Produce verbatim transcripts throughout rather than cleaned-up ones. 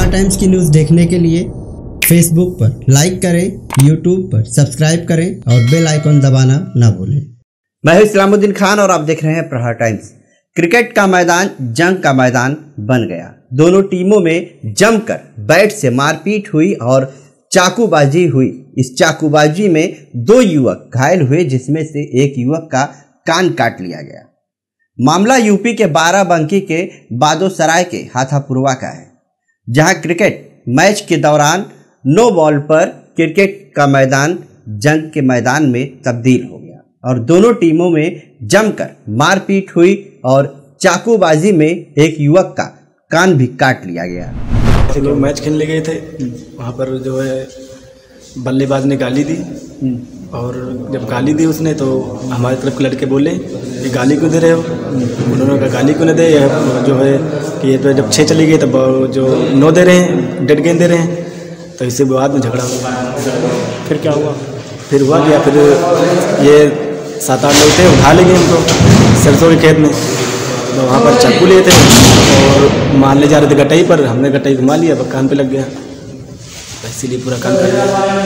प्रहार टाइम्स की न्यूज़ देखने के लिए फेसबुक पर लाइक करें, यूट्यूब पर सब्सक्राइब करें और बेल आइकन दबाना ना भूलें। मैं हूं इस्लामुद्दीन खान और आप देख रहे हैं प्रहार टाइम्स। क्रिकेट का मैदान जंग का मैदान बन गया। दोनों टीमों में जमकर बैट से मारपीट हुई और चाकूबाजी हुई। इस चाकूबाजी में दो युवक घायल हुए, जिसमें से एक युवक का कान काट लिया गया। मामला यूपी के बाराबंकी के बादोसराय के हाथापुरवा का है, जहां क्रिकेट मैच के दौरान नो बॉल पर क्रिकेट का मैदान जंग के मैदान में तब्दील हो गया और दोनों टीमों में जमकर मारपीट हुई और चाकूबाजी में एक युवक का कान भी काट लिया गया। लोग मैच खेलने गए थे, वहाँ पर जो है बल्लेबाज ने गाली दी और जब गाली दी उसने तो हमारी तरफ के लड़के बोले कि गाली क्यों दे रहे हो। उन्होंने कहा गाली क्यों नहीं दे, यह जो है कि ये तो जब छः चली गई तब जो नौ दे रहे हैं, डेढ़ गेंद दे रहे हैं, तो इससे बाद में झगड़ा हुआ। फिर क्या हुआ? फिर हुआ क्या, फिर ये सात आठ लोग थे, उठा ले गए हमको सरसों के खेत में, तो वहाँ पर चाकू लिए थे और मारने जा रहे थे गटाई पर, हमने गटाई घुमा लिया, अब कान पे लग गया, इसीलिए पूरा कान काट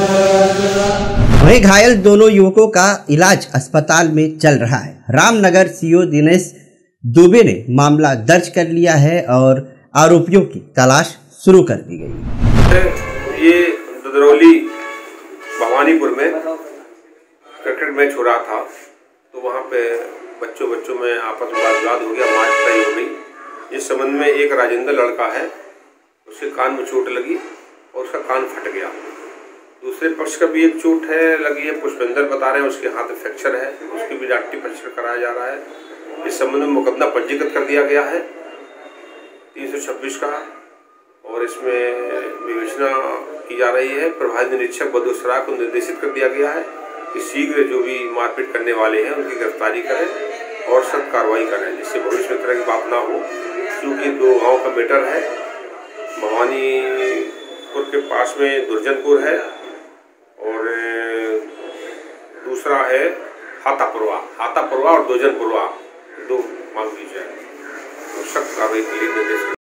गया। वहीं घायल दोनों युवकों का इलाज अस्पताल में चल रहा है। रामनगर सीओ दिनेश दुबे ने मामला दर्ज कर लिया है और आरोपियों की तलाश शुरू कर दी गई। ये दुधरौली भवानीपुर में क्रिकेट मैच हो रहा था, तो वहाँ पे बच्चों बच्चों में आपस में वाद हो गया, मारपीट हो गई। इस संबंध में एक राजेंद्र लड़का है, उसके कान में चोट लगी और उसका कान फट गया। दूसरे पक्ष का भी एक चोट है लगी है, पुष्पेंद्र बता रहे हैं उसके हाथ में फ्रैक्चर है, उसकी भी डॉक्टरी परीक्षण कराया जा रहा है। इस संबंध में मुकदमा पंजीकृत कर दिया गया है तीन सौ छब्बीस का, और इसमें विवेचना की जा रही है। प्रभारी निरीक्षक बदोसराय को निर्देशित कर दिया गया है कि शीघ्र जो भी मारपीट करने वाले हैं उनकी गिरफ्तारी करें और सख्त कार्रवाई करें, जिससे भविष्य में तरह की बात ना हो, क्योंकि दो गांव का मैटर है। भवानीपुर के पास में दुर्जनपुर है और दूसरा है हाथापुरवा हाथापुरवा और दुर्जनपुरवा, दो मांग लीजिए। तो सख्त कार्रवाई के लिए निर्देश